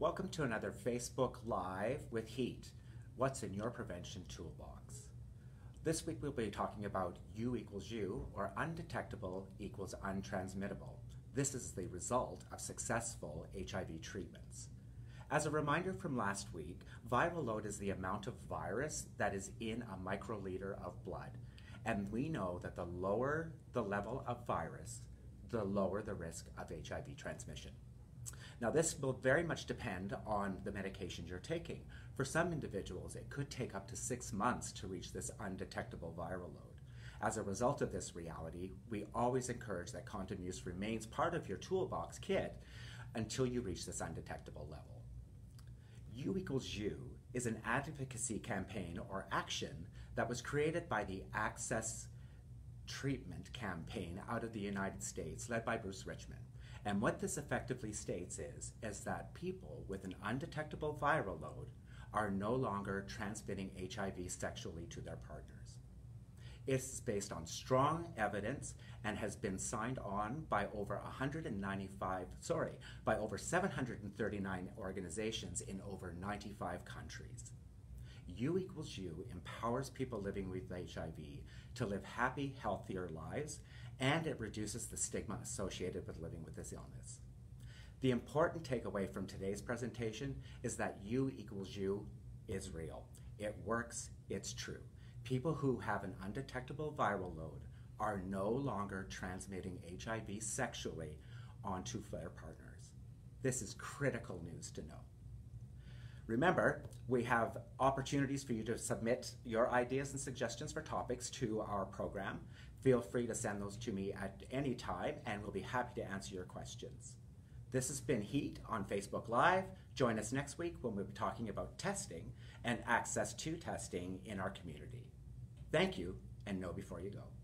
Welcome to another Facebook Live with Heat. What's in your prevention toolbox? This week we'll be talking about U equals U, or undetectable equals untransmittable. This is the result of successful HIV treatments. As a reminder from last week, viral load is the amount of virus that is in a microliter of blood. And we know that the lower the level of virus, the lower the risk of HIV transmission. Now, this will very much depend on the medication you're taking. For some individuals, it could take up to 6 months to reach this undetectable viral load. As a result of this reality, we always encourage that condom use remains part of your toolbox kit until you reach this undetectable level. U equals U is an advocacy campaign or action that was created by the Access Treatment Campaign out of the United States, led by Bruce Richmond. And what this effectively states is that people with an undetectable viral load are no longer transmitting HIV sexually to their partners. It's based on strong evidence and has been signed on by over 739 organizations in over 95 countries. U equals U empowers people living with HIV to live happy, healthier lives, and it reduces the stigma associated with living with this illness. The important takeaway from today's presentation is that U equals U is real. It works, it's true. People who have an undetectable viral load are no longer transmitting HIV sexually onto their partners. This is critical news to know. Remember, we have opportunities for you to submit your ideas and suggestions for topics to our program. Feel free to send those to me at any time, and we'll be happy to answer your questions. This has been Heat on Facebook Live. Join us next week when we'll be talking about testing and access to testing in our community. Thank you, and know before you go.